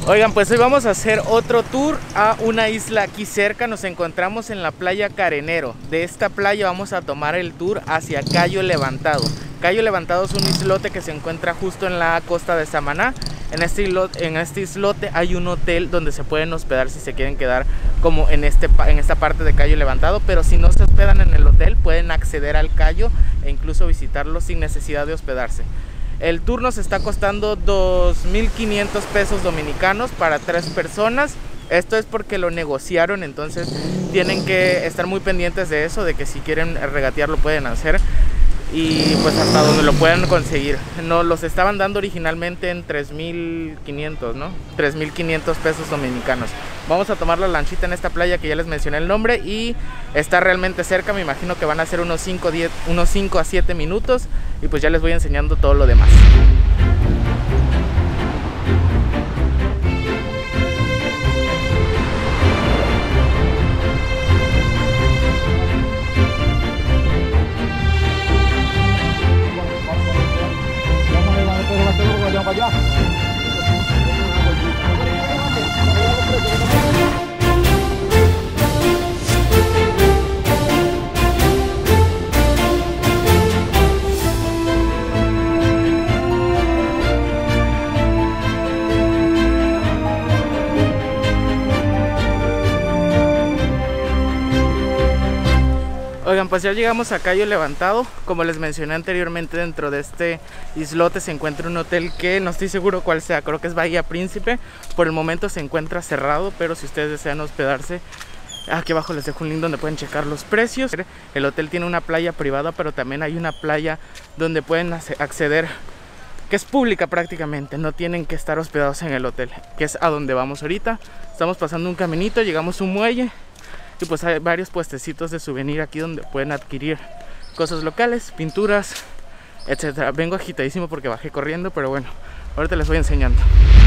Oigan, pues hoy vamos a hacer otro tour a una isla aquí cerca. Nos encontramos en la playa Carenero. De esta playa vamos a tomar el tour hacia Cayo Levantado. Cayo Levantado es un islote que se encuentra justo en la costa de Samaná. En este islote hay un hotel donde se pueden hospedar si se quieren quedar como en esta parte de Cayo Levantado. Pero si no se hospedan en el hotel, pueden acceder al Cayo e incluso visitarlo sin necesidad de hospedarse. El tour nos está costando 2.500 pesos dominicanos para 3 personas. Esto es porque lo negociaron, entonces tienen que estar muy pendientes de eso, de que si quieren regatear lo pueden hacer. Y pues hasta donde lo puedan conseguir. Nos los estaban dando originalmente en 3.500, ¿no? 3.500 pesos dominicanos. Vamos a tomar la lanchita en esta playa que ya les mencioné el nombre y está realmente cerca. Me imagino que van a ser unos 5 a 7 minutos y pues ya les voy enseñando todo lo demás. Oigan, pues ya llegamos a Cayo Levantado. Como les mencioné anteriormente, dentro de este islote se encuentra un hotel que no estoy seguro cuál sea, creo que es Bahía Príncipe. Por el momento se encuentra cerrado, pero si ustedes desean hospedarse, aquí abajo les dejo un link donde pueden checar los precios. El hotel tiene una playa privada, pero también hay una playa donde pueden acceder, que es pública prácticamente. No tienen que estar hospedados en el hotel, que es a donde vamos ahorita. Estamos pasando un caminito, llegamos a un muelle y pues hay varios puestecitos de souvenir aquí donde pueden adquirir cosas locales, pinturas, etcétera. Vengo agitadísimo porque bajé corriendo, pero bueno, ahorita les voy enseñando.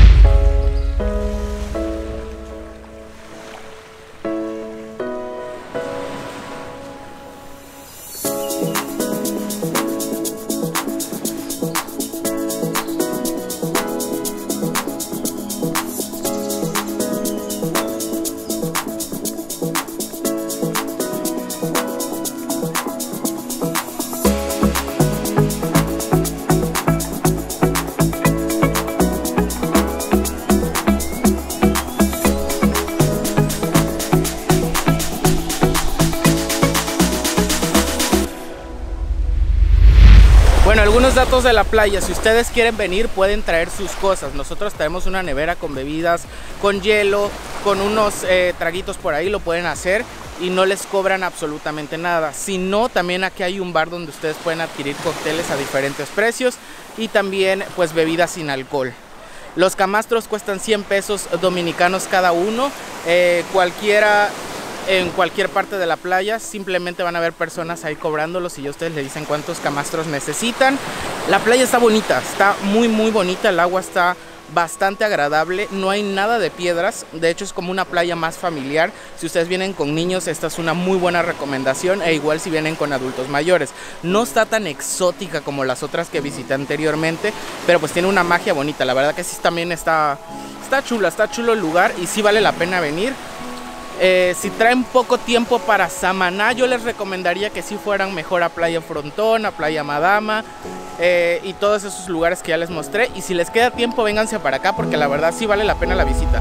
Bueno, algunos datos de la playa: si ustedes quieren venir pueden traer sus cosas. Nosotros traemos una nevera con bebidas, con hielo, con unos traguitos por ahí, lo pueden hacer y no les cobran absolutamente nada. Si no, también aquí hay un bar donde ustedes pueden adquirir cócteles a diferentes precios y también pues bebidas sin alcohol. Los camastros cuestan 100 pesos dominicanos cada uno. En cualquier parte de la playa simplemente van a haber personas ahí cobrándolos y ya ustedes le dicen cuántos camastros necesitan. La playa está bonita, está muy bonita, el agua está bastante agradable, no hay nada de piedras, de hecho es como una playa más familiar. Si ustedes vienen con niños, esta es una muy buena recomendación, e igual si vienen con adultos mayores. No está tan exótica como las otras que visité anteriormente, pero pues tiene una magia bonita. La verdad que sí, también está chulo el lugar y sí vale la pena venir. Si traen poco tiempo para Samaná, yo les recomendaría que sí fueran mejor a Playa Frontón, a Playa Madama y todos esos lugares que ya les mostré. Y si les queda tiempo, vénganse para acá porque la verdad sí vale la pena la visita.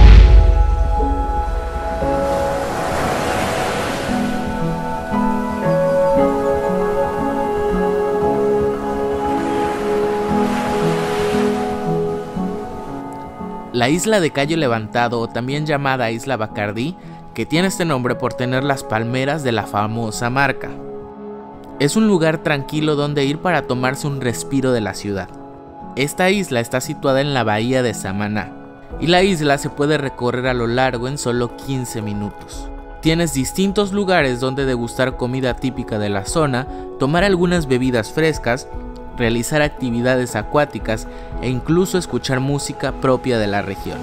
La isla de Cayo Levantado, o también llamada Isla Bacardí, que tiene este nombre por tener las palmeras de la famosa marca. Es un lugar tranquilo donde ir para tomarse un respiro de la ciudad. Esta isla está situada en la bahía de Samaná, y la isla se puede recorrer a lo largo en solo 15 minutos. Tienes distintos lugares donde degustar comida típica de la zona, tomar algunas bebidas frescas, realizar actividades acuáticas e incluso escuchar música propia de la región.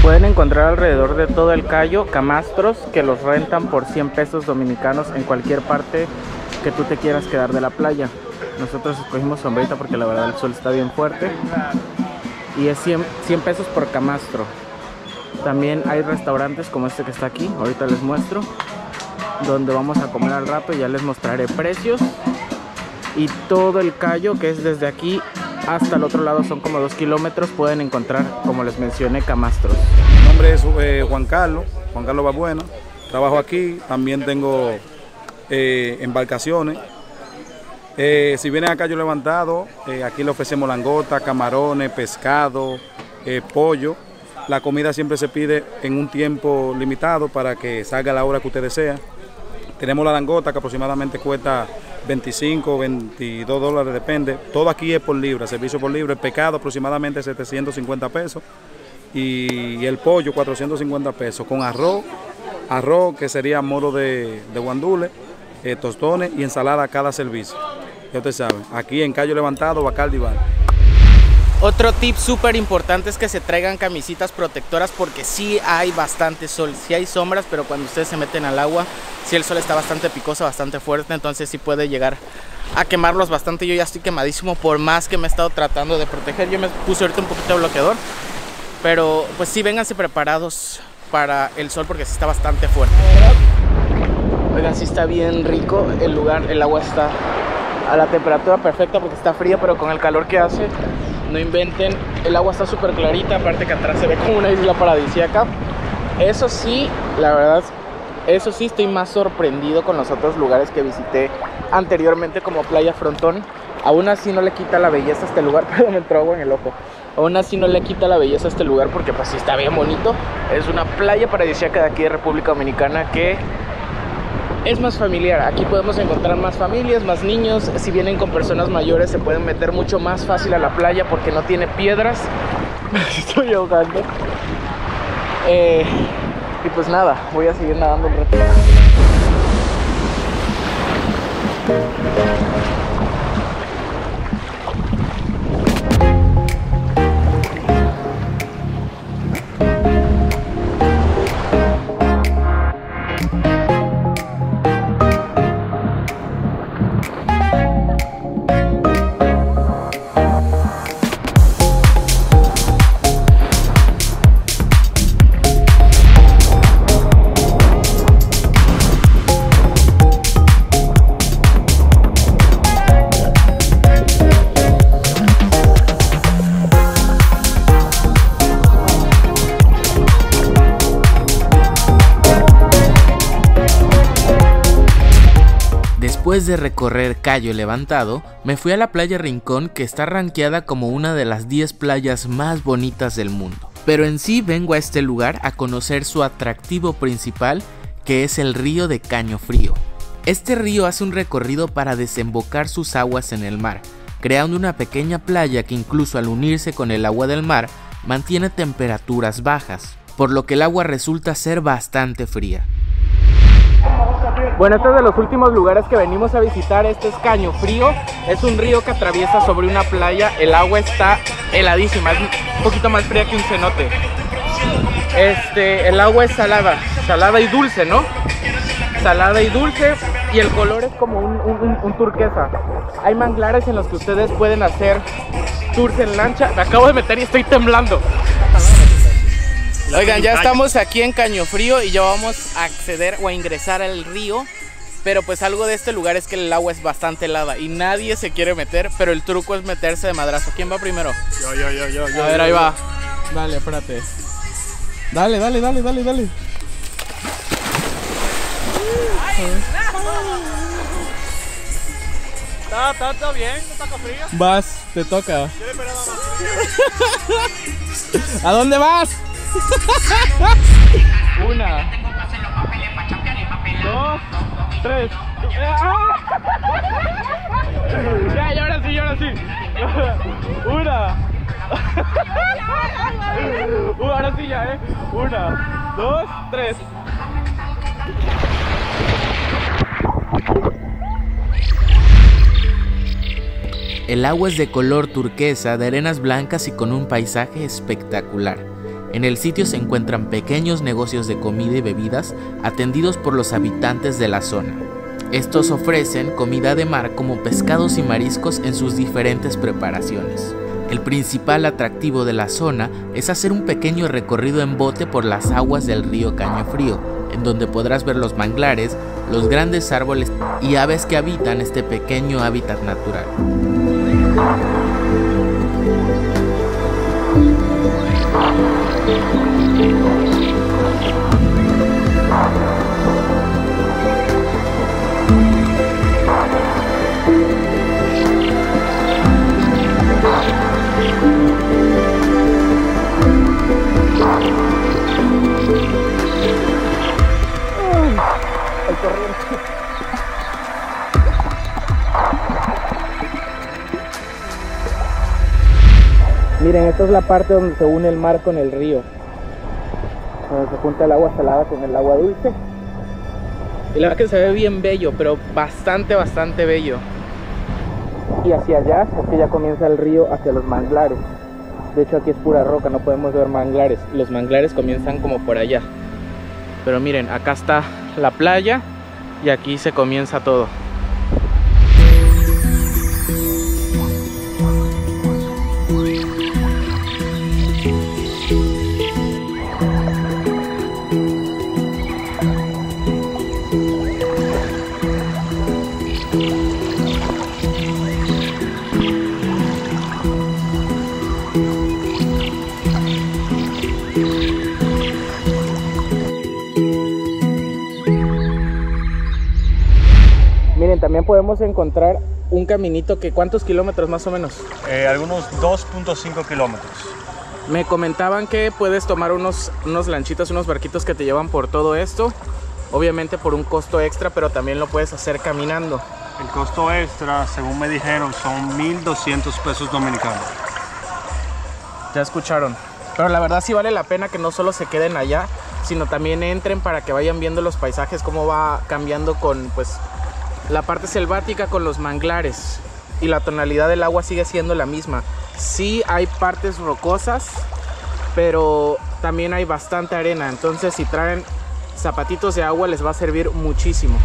Pueden encontrar alrededor de todo el Cayo camastros que los rentan por 100 pesos dominicanos en cualquier parte que tú te quieras quedar de la playa. Nosotros escogimos sombrita porque la verdad el sol está bien fuerte. Y es 100 pesos por camastro. También hay restaurantes como este que está aquí, ahorita les muestro, donde vamos a comer al rato y ya les mostraré precios. Y todo el Cayo, que es desde aquí hasta el otro lado, son como 2 kilómetros, pueden encontrar, como les mencioné, camastros. Mi nombre es Juan Carlos Babuena, trabajo aquí, también tengo embarcaciones. Si vienen a Cayo Levantado, aquí le ofrecemos langostas, camarones, pescado, pollo. La comida siempre se pide en un tiempo limitado para que salga a la hora que usted desea. Tenemos la langosta que aproximadamente cuesta 25, 22 dólares, depende. Todo aquí es por libra, servicio por libra. El pescado aproximadamente 750 pesos y el pollo 450 pesos con arroz que sería moro de guandule, tostones y ensalada a cada servicio. Ya ustedes saben, aquí en Cayo Levantado, Bacardi Bar. Otro tip súper importante es que se traigan camisitas protectoras porque sí hay bastante sol, sí hay sombras, pero cuando ustedes se meten al agua, sí el sol está bastante picoso, bastante fuerte, entonces sí puede llegar a quemarlos bastante. Yo ya estoy quemadísimo por más que me he estado tratando de proteger. Yo me puse ahorita un poquito de bloqueador, pero pues sí, vénganse preparados para el sol porque sí está bastante fuerte. Oigan, sí está bien rico el lugar, el agua está a la temperatura perfecta porque está fría, pero con el calor que hace, no inventen, el agua está súper clarita, aparte que atrás se ve como una isla paradisíaca. Eso sí, la verdad, eso sí, estoy más sorprendido con los otros lugares que visité anteriormente como Playa Frontón. Aún así no le quita la belleza a este lugar, pero me entró agua en el ojo. Aún así no le quita la belleza a este lugar porque pues sí está bien bonito. Es una playa paradisíaca de aquí de República Dominicana que es más familiar. Aquí podemos encontrar más familias, más niños. Si vienen con personas mayores se pueden meter mucho más fácil a la playa porque no tiene piedras. Me estoy ahogando. Y pues nada, voy a seguir nadando un ratito. Después de recorrer Cayo Levantado, me fui a la playa Rincón, que está rankeada como una de las 10 playas más bonitas del mundo. Pero en sí vengo a este lugar a conocer su atractivo principal, que es el río de Caño Frío. Este río hace un recorrido para desembocar sus aguas en el mar, creando una pequeña playa que incluso al unirse con el agua del mar, mantiene temperaturas bajas, por lo que el agua resulta ser bastante fría. Bueno, este es de los últimos lugares que venimos a visitar. Este es Caño Frío, es un río que atraviesa sobre una playa. El agua está heladísima, es un poquito más fría que un cenote. El agua es salada y dulce, ¿no? Salada y dulce, y el color es como un turquesa. Hay manglares en los que ustedes pueden hacer tours en lancha. Me acabo de meter y estoy temblando. Oigan, ya estamos aquí en Caño Frío y ya vamos a acceder o a ingresar al río. Pero pues algo de este lugar es que el agua es bastante helada y nadie se quiere meter, pero el truco es meterse de madrazo. ¿Quién va primero? Yo. A ver, ahí va. Dale, espérate. Dale. ¿Está bien? ¿Está frío? Vas, te toca. ¿A dónde vas? 1, 2, 3. Ya, y ahora sí. 1. Ahora sí ya, 1, 2, 3. El agua es de color turquesa, de arenas blancas y con un paisaje espectacular. En el sitio se encuentran pequeños negocios de comida y bebidas atendidos por los habitantes de la zona. Estos ofrecen comida de mar como pescados y mariscos en sus diferentes preparaciones. El principal atractivo de la zona es hacer un pequeño recorrido en bote por las aguas del río Cañofrío, en donde podrás ver los manglares, los grandes árboles y aves que habitan este pequeño hábitat natural. Miren, esta es la parte donde se une el mar con el río, donde se junta el agua salada con el agua dulce. Y la verdad que se ve bien bello, pero bastante bello. Y hacia allá es que ya comienza el río hacia los manglares. De hecho aquí es pura roca, no podemos ver manglares. Los manglares comienzan como por allá. Pero miren, acá está la playa y aquí se comienza todo. Miren, también podemos encontrar un caminito que ¿cuántos kilómetros más o menos? Algunos 2.5 kilómetros. Me comentaban que puedes tomar unos lanchitas, unos barquitos que te llevan por todo esto. Obviamente por un costo extra, pero también lo puedes hacer caminando. El costo extra, según me dijeron, son 1.200 pesos dominicanos. Ya escucharon. Pero la verdad sí vale la pena que no solo se queden allá, sino también entren para que vayan viendo los paisajes, cómo va cambiando con pues la parte selvática con los manglares. Y la tonalidad del agua sigue siendo la misma. Sí hay partes rocosas, pero también hay bastante arena. Entonces si traen zapatitos de agua les va a servir muchísimo.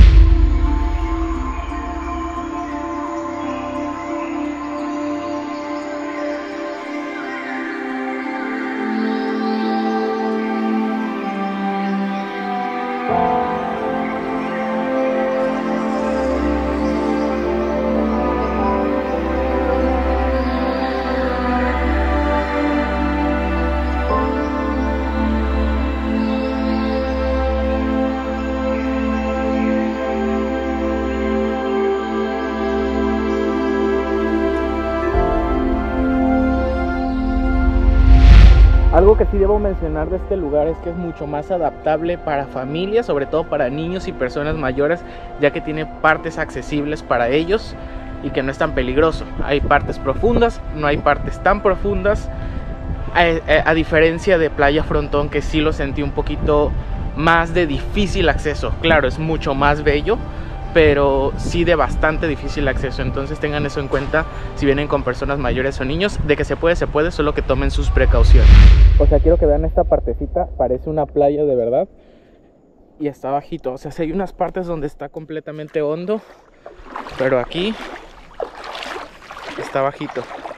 Algo que sí debo mencionar de este lugar es que es mucho más adaptable para familias, sobre todo para niños y personas mayores, ya que tiene partes accesibles para ellos y que no es tan peligroso. Hay partes profundas, no hay partes tan profundas, a diferencia de Playa Frontón, que sí lo sentí un poquito más de difícil acceso. Claro, es mucho más bello, pero sí de bastante difícil acceso. Entonces tengan eso en cuenta si vienen con personas mayores o niños. De que se puede, solo que tomen sus precauciones. O sea, quiero que vean esta partecita, parece una playa de verdad. Y está bajito, o sea, sí hay unas partes donde está completamente hondo, pero aquí está bajito.